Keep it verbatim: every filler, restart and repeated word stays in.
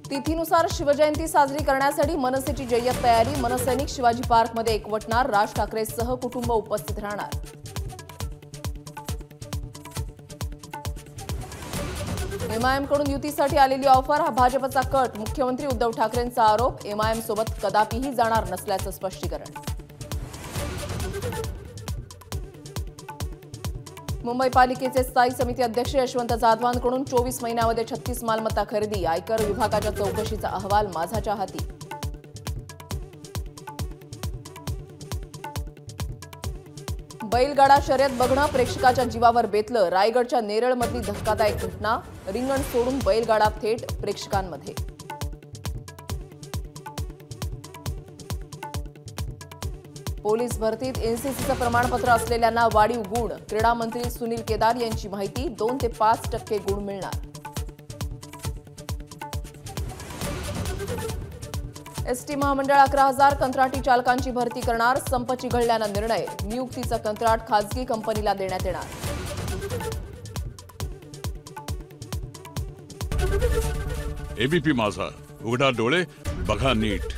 तिथीनुसार शिवजयंती साजरी करण्यासाठी मनसेची जय्यत तयारी। मनसैनिक शिवाजी पार्कमध्ये एकवटणार। राज ठाकरे सह कुटुंब उपस्थित राहणार। एमआयएमकडून युतीसाठी आलेली ऑफर हा भाजपचा कट। मुख्यमंत्री उद्धव ठाकरेंचा आरोप। एमआयएम सोबत कदापिही जाणार नसल्याचं स्पष्टीकरण। मुंबई पालिकेचे स्थायी समिती अध्यक्ष यशवंत जाधवांकडून चोवीस महिन्यामध्ये छत्तीस मालमत्ता खरेदी। आयकर विभागाच्या चौकशीचा अहवाल माझाच्या हाती। बैलगाडा शर्यत बघणं प्रेक्षकाच्या जीवावर बेतलं। रायगडच्या नेरळमधली धक्कादायक घटना। रिंगण सोडून बैलगाडा थेट प्रेक्षकांमध्ये। पोलीस भरतीत एनसीसीचं प्रमाणपत्र असलेल्यांना वाढीव गुण। क्रीडा मंत्री सुनील केदार यांची माहिती। दोन ते पाच टक्के गुण मिळणार। एसटी महामंडळ अकरा हजार कंत्राटी चालकांची भरती करणार। संप चिघळल्यानं निर्णय। नियुक्तीचं कंत्राट खासगी कंपनीला देण्यात येणार। एबीपी माझा, उघडा डोळे बघा नीट।